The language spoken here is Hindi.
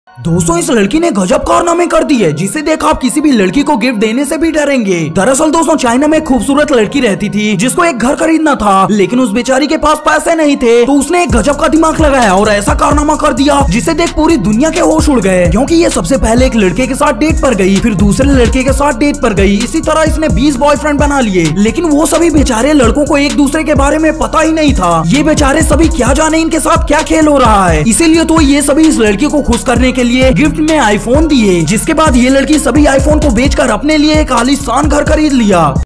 दोस्तों इस लड़की ने गजब कारनामे कर दी है, जिसे देख आप किसी भी लड़की को गिफ्ट देने से भी डरेंगे। दरअसल दोस्तों चाइना में एक खूबसूरत लड़की रहती थी जिसको एक घर खरीदना था, लेकिन उस बेचारी के पास पैसे नहीं थे। तो उसने एक गजब का दिमाग लगाया और ऐसा कारनामा कर दिया जिसे देख पूरी दुनिया के होश उड़ गए, क्योंकि ये सबसे पहले एक लड़के के साथ डेट पर गई, फिर दूसरे लड़के के साथ डेट पर गई। इसी तरह इसने 20 बॉयफ्रेंड बना लिए, लेकिन वो सभी बेचारे लड़कों को एक दूसरे के बारे में पता ही नहीं था। ये बेचारे सभी क्या जाने इनके साथ क्या खेल हो रहा है। इसीलिए तो ये सभी इस लड़की को खुश करने के लिए गिफ्ट में आईफोन दिए, जिसके बाद ये लड़की सभी आईफोन को बेचकर अपने लिए एक आलीशान घर खरीद लिया।